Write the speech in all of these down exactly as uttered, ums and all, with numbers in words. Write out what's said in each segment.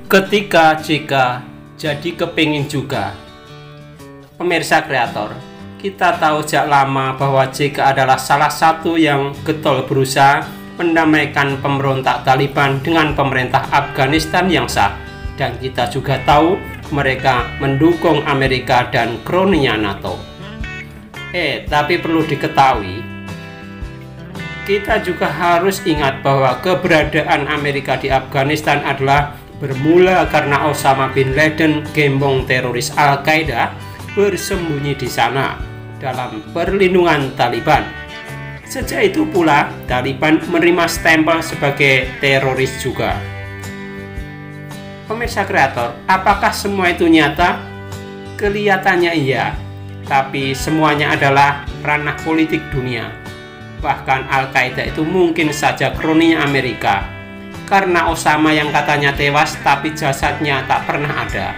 Ketika J K jadi kepingin juga. Pemirsa kreator, kita tahu sejak lama bahwa J K adalah salah satu yang getol berusaha mendamaikan pemberontak Taliban dengan pemerintah Afghanistan yang sah. Dan kita juga tahu mereka mendukung Amerika dan kroninya NATO. Eh, tapi perlu diketahui, kita juga harus ingat bahwa keberadaan Amerika di Afghanistan adalah bermula karena Osama bin Laden, gembong teroris Al-Qaeda, bersembunyi di sana dalam perlindungan Taliban. Sejak itu pula Taliban menerima stempel sebagai teroris juga. Pemirsa kreator, apakah semua itu nyata? Kelihatannya iya, tapi semuanya adalah ranah politik dunia. Bahkan Al-Qaeda itu mungkin saja kroninya Amerika, karena Osama yang katanya tewas tapi jasadnya tak pernah ada.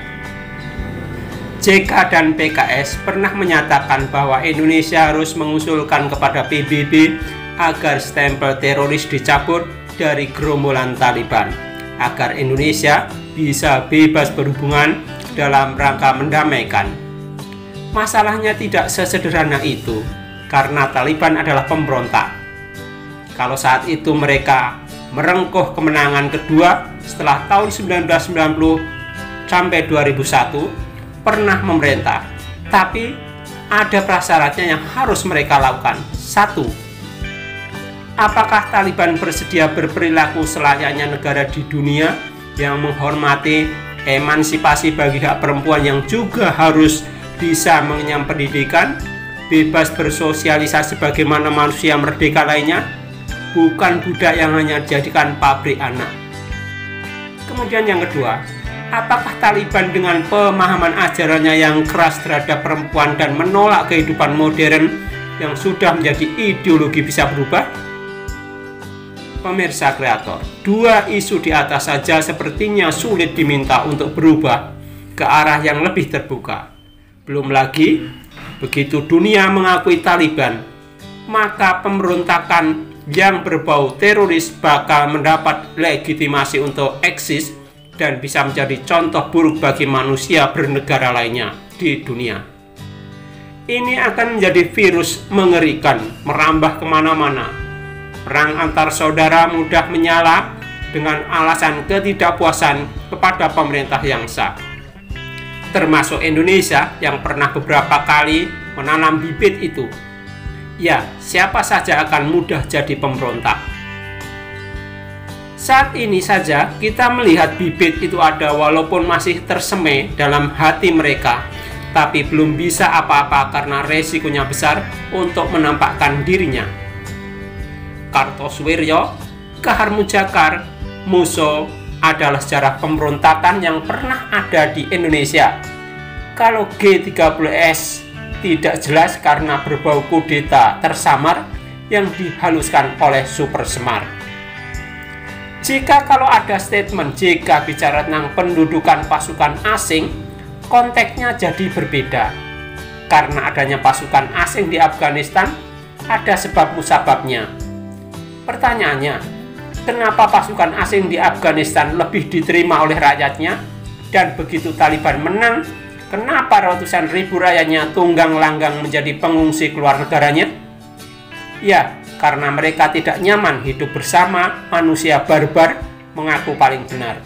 J K dan P K S pernah menyatakan bahwa Indonesia harus mengusulkan kepada P B B agar stempel teroris dicabut dari gerombolan Taliban, agar Indonesia bisa bebas berhubungan dalam rangka mendamaikan. Masalahnya tidak sesederhana itu, karena Taliban adalah pemberontak. Kalau saat itu mereka merengkuh kemenangan kedua setelah tahun seribu sembilan ratus sembilan puluh sampai dua ribu satu pernah memerintah, tapi ada prasyaratnya yang harus mereka lakukan. Satu, apakah Taliban bersedia berperilaku selayaknya negara di dunia yang menghormati emansipasi bagi hak perempuan, yang juga harus bisa mengenyam pendidikan, bebas bersosialisasi bagaimana manusia merdeka lainnya, bukan budak yang hanya dijadikan pabrik anak. Kemudian yang kedua, apakah Taliban dengan pemahaman ajarannya yang keras terhadap perempuan dan menolak kehidupan modern yang sudah menjadi ideologi bisa berubah? Pemirsa kreator, dua isu di atas saja sepertinya sulit diminta untuk berubah ke arah yang lebih terbuka. Belum lagi, begitu dunia mengakui Taliban, maka pemberontakan yang berbau teroris bakal mendapat legitimasi untuk eksis dan bisa menjadi contoh buruk bagi manusia bernegara lainnya di dunia. Ini akan menjadi virus mengerikan, merambah kemana-mana. Perang antar saudara mudah menyala dengan alasan ketidakpuasan kepada pemerintah yang sah, termasuk Indonesia yang pernah beberapa kali menanam bibit itu. Ya, siapa saja akan mudah jadi pemberontak. Saat ini saja kita melihat bibit itu ada walaupun masih tersemai dalam hati mereka, tapi belum bisa apa-apa karena resikonya besar untuk menampakkan dirinya. Kartosoewirjo, Kahar Mujakar, Musso adalah sejarah pemberontakan yang pernah ada di Indonesia. Kalau G tiga puluh S tidak jelas karena berbau kudeta tersamar yang dihaluskan oleh Super Semar. Jika kalau ada statement J K bicara tentang pendudukan pasukan asing, konteksnya jadi berbeda. Karena adanya pasukan asing di Afghanistan, ada sebab musababnya. Pertanyaannya, kenapa pasukan asing di Afghanistan lebih diterima oleh rakyatnya? Dan begitu Taliban menang, kenapa ratusan ribu rakyatnya tunggang langgang menjadi pengungsi keluar negaranya? Ya, karena mereka tidak nyaman hidup bersama manusia barbar mengaku paling benar.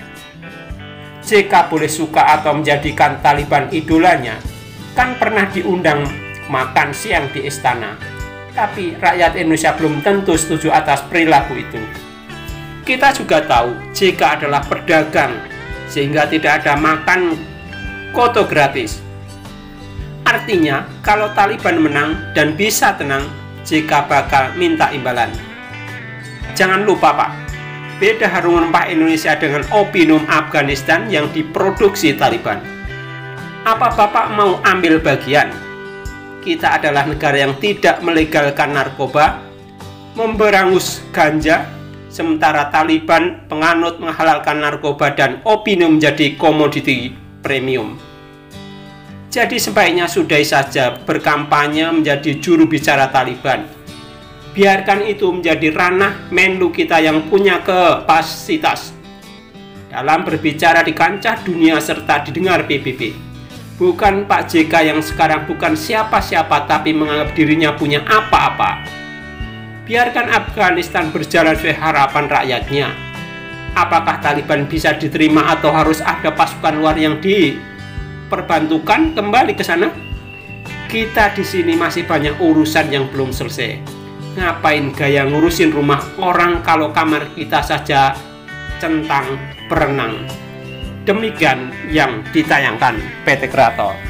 J K boleh suka atau menjadikan Taliban idolanya, kan pernah diundang makan siang di istana. Tapi rakyat Indonesia belum tentu setuju atas perilaku itu. Kita juga tahu J K adalah pedagang, sehingga tidak ada makan koto gratis. Artinya, kalau Taliban menang dan bisa tenang, J K bakal minta imbalan. Jangan lupa Pak, beda harum rempah Indonesia dengan opium Afghanistan yang diproduksi Taliban. Apa Bapak mau ambil bagian? Kita adalah negara yang tidak melegalkan narkoba, memberangus ganja, sementara Taliban penganut menghalalkan narkoba dan opium menjadi komoditi premium. Jadi sebaiknya sudahi saja berkampanye menjadi juru bicara Taliban. Biarkan itu menjadi ranah Menlu kita yang punya kapasitas. dalam berbicara di kancah dunia serta didengar P B B. Bukan Pak J K yang sekarang bukan siapa-siapa tapi menganggap dirinya punya apa-apa. Biarkan Afghanistan berjalan sesuai harapan rakyatnya. Apakah Taliban bisa diterima atau harus ada pasukan luar yang diperbantukan kembali ke sana? Kita di sini masih banyak urusan yang belum selesai. Ngapain gaya ngurusin rumah orang kalau kamar kita saja centang berenang? Demikian yang ditayangkan P T Kreator.